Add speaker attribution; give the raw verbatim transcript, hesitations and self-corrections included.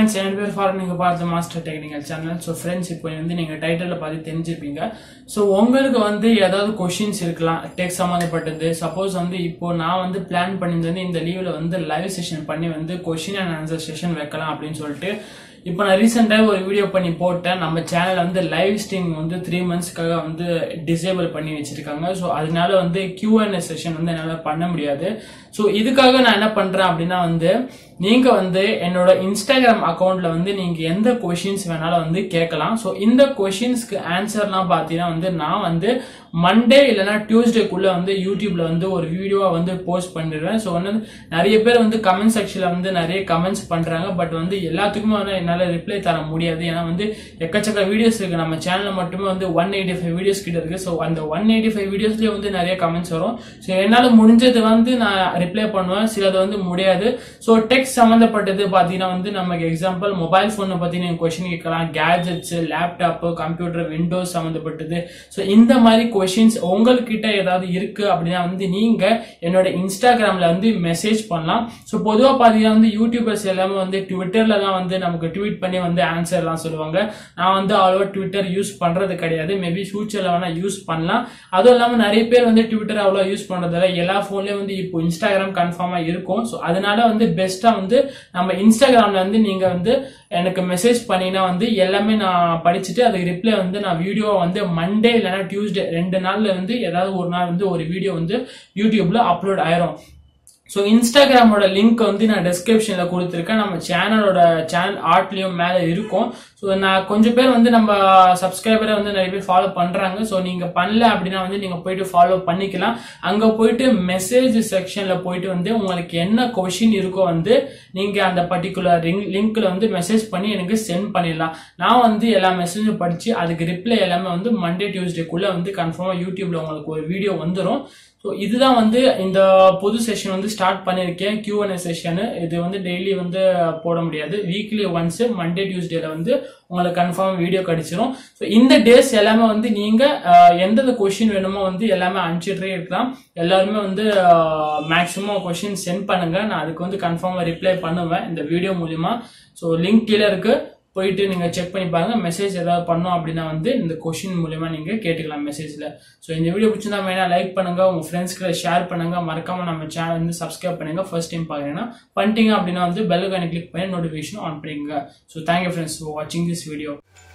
Speaker 1: friends, and we're for நீங்க பார்த்த master technical channel. So friends, இப்போ வந்து நீங்க டைட்டில்ல பார்த்து தெரிஞ்சிருப்பீங்க. So உங்களுக்கு வந்து ஏதாவது क्वेश्चंस இருக்கலாம் டெக் சம்பந்தப்பட்டது. சப்போஸ் வந்து இப்போ நான் வந்து பிளான் பண்ணியிருந்தேன் இந்த லீவ்ல வந்து லைவ் செஷன் பண்ணி வந்து क्वेश्चन அண்ட் ஆன்சர் செஷன் வைக்கலாம் அப்படின்னு சொல்லிட்டு இப்போ நான் ரீசெண்டா ஒரு வீடியோ பண்ணி போட்டேன். நம்ம சேனல் வந்து லைவ் ஸ்ட்ரீம் வந்து த்ரீ மந்த்ஸ்க்காக வந்து டிசேபிள் பண்ணி வச்சிருக்காங்க. ஸோ அதனால வந்து கியூ அண்ட் ஏ செஷன் வந்து என்னால பண்ண முடியாது. ஸோ இதுக்காக நான் என்ன பண்றேன் அப்படின்னா வந்து நீங்க வந்து என்னோட இன்ஸ்டாகிராம் அக்கௌண்ட்ல வந்து நீங்க எந்த கொஸ்டின்ஸ் வேணாலும் வந்து கேட்கலாம். ஸோ இந்த கொஸ்டின்ஸ்க்கு ஆன்சர்லாம் பாத்தீங்கன்னா வந்து நான் வந்து மண்டே இல்லைன்னா டியூஸ்டேக்குள்ள வந்து யூடியூப்ல வந்து ஒரு வீடியோவா வந்து போஸ்ட் பண்ணிடுவேன். ஸோ வந்து நிறைய பேர் வந்து கமெண்ட் செக்ஷன்ல வந்து நிறைய கமெண்ட்ஸ் பண்றாங்க. பட் வந்து எல்லாத்துக்குமே வந்து என்னால ரிப்ளை தர முடியாது. ஏன்னா வந்து எக்கச்சக்க வீடியோஸ் இருக்கு. நம்ம சேனல்ல மட்டுமே வந்து ஒன் எயிட்டி ஃபைவ் வீடியோஸ் கிட்ட இருக்கு. ஸோ அந்த ஒன் எயிட்டி ஃபைவ் வீடியோஸ்லயே வந்து நிறைய கமெண்ட்ஸ் வரும். ஸோ என்னால முடிஞ்சது வந்து நான் ரிப்ளை பண்ணுவேன், சிலது வந்து முடியாது. ஸோ டெக் சம்பந்தப்பட்டது பாத்தீங்கன்னா வந்து நமக்கு எக்ஸாம்பிள் மொபைல் போனை பத்தி நீங்க கொஸ்டின் கேட்கலாம், கேஜெட்ஸ், லேப்டாப், கம்ப்யூட்டர், விண்டோஸ் சம்பந்தப்பட்டது. ஸோ இந்த மாதிரி கொஸ்டின்ஸ் உங்ககிட்ட ஏதாவது இருக்கு அப்படின்னா வந்து நீங்க என்னோட இன்ஸ்டாகிராம்ல வந்து மெசேஜ் பண்ணலாம். ஸோ பொதுவா பாத்தீங்கன்னா வந்து யூடியூபர்ஸ் எல்லாமே வந்து ட்விட்டர்ல தான் வந்து நமக்கு ட்வீட் பண்ணி வந்து ஆன்சர் எல்லாம் சொல்லுவாங்க. நான் வந்து அவ்வளவா ட்விட்டர் யூஸ் பண்றது கிடையாது. மேபி ஃபியூச்சர்ல வேணா யூஸ் பண்ணலாம். அதுவும் இல்லாம நிறைய பேர் வந்து ட்விட்டர் அவ்வளவு யூஸ் பண்றதில்ல. எல்லா போன்லயும் வந்து இப்போ இன்ஸ்டாகிராம் கன்ஃபார்மா இருக்கும். ஸோ அதனால வந்து பெஸ்டா வந்து நம்ம இன்ஸ்டாகிராம்ல வந்து நீங்க வந்து எனக்கு மெசேஜ் பண்ணீங்கன்னா வந்து எல்லாமே நான் படிச்சுட்டு அதுக்கு ரிப்ளை வந்து நான் வீடியோ வந்து மண்டே இல்லைன்னா டியூஸ்டே ரெண்டு நாள்ல வந்து ஏதாவது ஒரு நாள் வந்து ஒரு வீடியோ வந்து யூடியூப்ல அப்லோட் ஆயிரும். ஸோ இன்ஸ்டாகிராமோட லிங்க் வந்து நான் டிஸ்கிரிப்ஷன்ல கொடுத்துருக்கேன். நம்ம சேனலோட சேனல் ஆர்ட்லயும் மேல இருக்கும். ஸோ நான் கொஞ்சம் பேர் வந்து நம்ம சப்ஸ்கிரைபரை வந்து நிறைய பேர் ஃபாலோ பண்றாங்க. ஸோ நீங்க பண்ணல அப்படின்னா வந்து நீங்க போயிட்டு ஃபாலோ பண்ணிக்கலாம். அங்க போயிட்டு மெசேஜ் செக்ஷன்ல போயிட்டு வந்து உங்களுக்கு என்ன கொஸ்டின் இருக்கோ வந்து நீங்க அந்த பர்டிகுலர் லிங்க்ல வந்து மெசேஜ் பண்ணி எனக்கு சென்ட் பண்ணிடலாம். நான் வந்து எல்லா மெசேஜும் படிச்சு அதுக்கு ரிப்ளை எல்லாமே வந்து மண்டே டியூஸ்டேக்குள்ள வந்து கன்ஃபார்மா யூடியூப்ல உங்களுக்கு ஒரு வீடியோ வந்துடும். ஸோ இதுதான் வந்து இந்த புது செஷன் வந்து ஸ்டார்ட் பண்ணியிருக்கேன், கியூ அண்ட் ஏ செஷன். இது வந்து டெய்லி வந்து போட முடியாது. வீக்லி ஒன்ஸ் மண்டே டியூஸ்டேல வந்து உங்களுக்கு கன்ஃபார்ம் வீடியோ கிடைச்சிரும். ஸோ இந்த டேஸ் எல்லாமே வந்து நீங்க எந்தெந்த கொஸ்டின் வேணுமோ வந்து எல்லாமே அனுப்பிச்சிட்டே இருக்கலாம். எல்லாருமே வந்து மேக்ஸிமம் கொஸ்டின் சென்ட் பண்ணுங்க. நான் அதுக்கு வந்து கன்ஃபார்மா ரிப்ளை பண்ணுவேன் இந்த வீடியோ மூலியமா. ஸோ லிங்க் கீழே இருக்கு, போயிட்டு நீங்க செக் பண்ணி பாருங்க. மெசேஜ் ஏதாவது பண்ணோம் அப்படின்னா வந்து இந்த கொஸ்டின் மூலமா நீங்க கேட்டுக்கலாம் மெசேஜ்ல. ஸோ இந்த வீடியோ பிடிச்சிருந்தா மெயினா லைக் பண்ணுங்க, உங்க ஃப்ரெண்ட்ஸ்க்கு ஷேர் பண்ணுங்க, மறக்காம நம்ம சேனல் வந்து சப்ஸ்கிரைப் பண்ணுங்க. ஃபர்ஸ்ட் டைம் பாக்குறீங்கன்னா பண்ணிட்டீங்க அப்படின்னா வந்து பெல் ஐகானை கிளிக் பண்ணி நோட்டிபிகேஷன் ஆன் பண்ணிங்க. ஸோ தேங்க்யூ ஃப்ரெண்ட்ஸ் ஃபார் வாட்சிங் திஸ் வீடியோ.